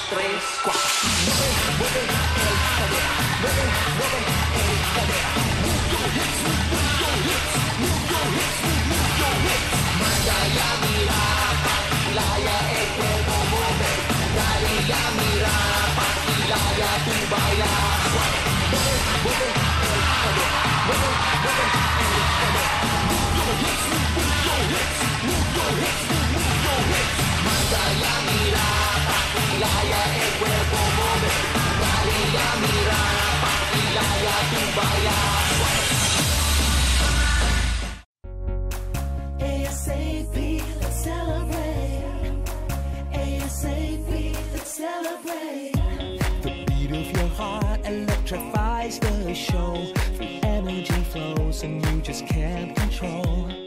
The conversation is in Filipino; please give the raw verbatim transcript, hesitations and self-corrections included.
tres, cuatro. Mueve, mueve el cadera. Mueve, mueve el cadera. Move your hips, move your hips. Move your hips, move your hips. Manda la mirada, bailaya el cuerpo mueve. Dale la mirada, bailaya tu baila. Mueve, mueve el cadera. Mueve, mueve el cadera. Move your hips, move your hips. Move your hips, move your hips. Manda la mirada, bailaya el cuerpo mueve. Dale la mirada, bailaya tu baila. ASAP, let's celebrate. ASAP, let's celebrate. The beat of your heart electrifies the show. The energy flows and you just can't control.